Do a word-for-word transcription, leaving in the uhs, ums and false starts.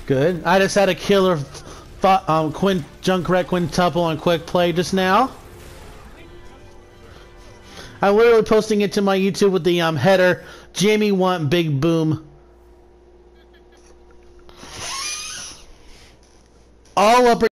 Good. I just had a killer um, quint Junkrat quintuple on quick play just now. I'm literally posting it to my YouTube with the um, header, Jamie want big boom. All upper